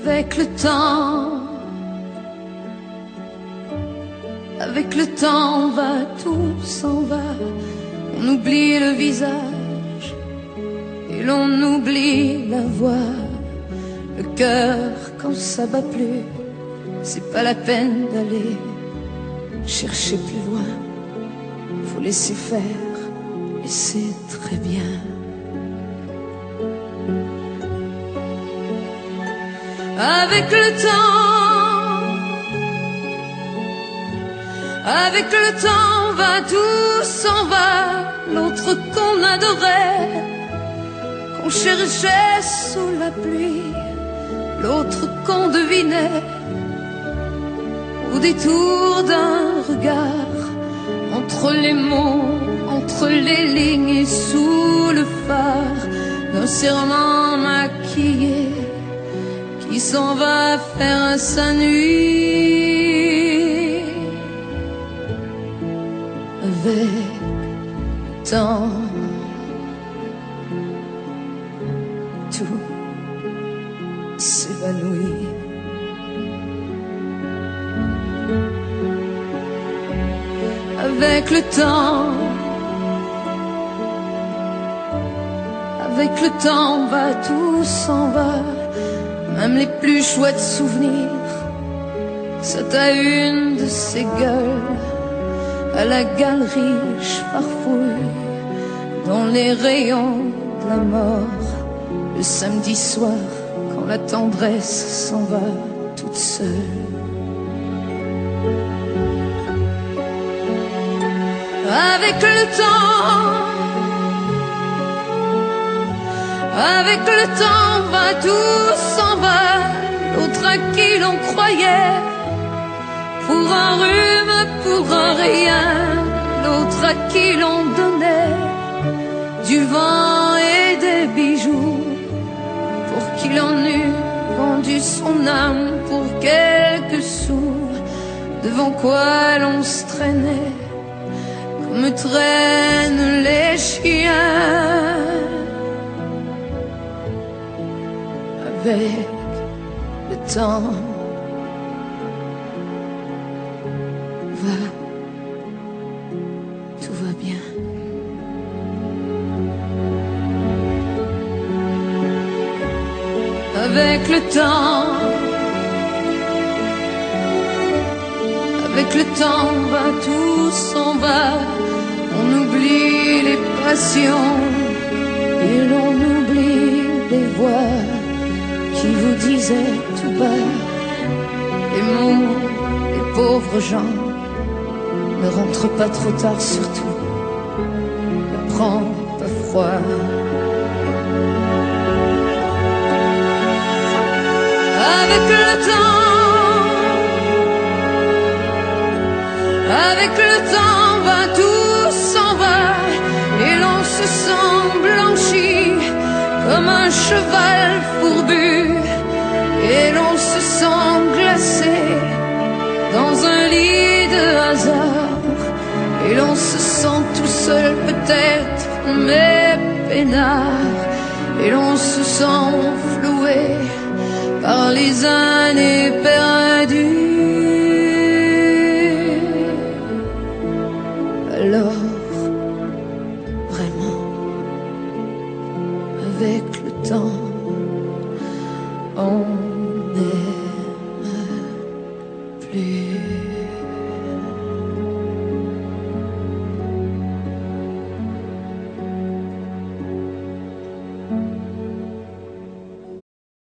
Avec le temps, avec le temps va, tout s'en va. On oublie le visage et l'on oublie la voix. Le cœur quand ça bat plus, c'est pas la peine d'aller chercher plus loin. Faut laisser faire et c'est très bien. Avec le temps, avec le temps va, tout s'en va. L'autre qu'on adorait, qu'on cherchait sous la pluie, l'autre qu'on devinait au détour d'un regard, entre les mots, entre les lignes et sous le phare d'un serment maquillé qui s'en va faire sa nuit. Avec le temps, tout s'évanouit. Avec le temps, avec le temps va, tout s'en va. Même les plus chouettes souvenirs, c'est à une de ces gueules. À la galerie, je farfouille dans les rayons de la mort. Le samedi soir, quand la tendresse s'en va toute seule. Avec le temps, avec le temps va, tout s'en va. L'autre à qui l'on croyait pour un rhume, pour un rien. L'autre à qui l'on donnait du vent et des bijoux, pour qui l'on eût vendu son âme pour quelques sous. Devant quoi l'on se traînait comme traînent les chiens. Avec le temps va, tout va bien. Avec le temps, avec le temps va, tout s'en va. On oublie les passions et l'on oublie les voix qui vous disaient tout bas: les mots, les pauvres gens, ne rentre pas trop tard surtout, ne prends pas froid. Avec le temps, avec le temps va, tout s'en va. Et l'on se sent blanchi comme un cheval fourbu. Et l'on se sent glacé dans un lit de hasard. Et l'on se sent tout seul peut-être, mais peinard. Et l'on se sent floué par les années perdues. Alors, vraiment, avec le temps, on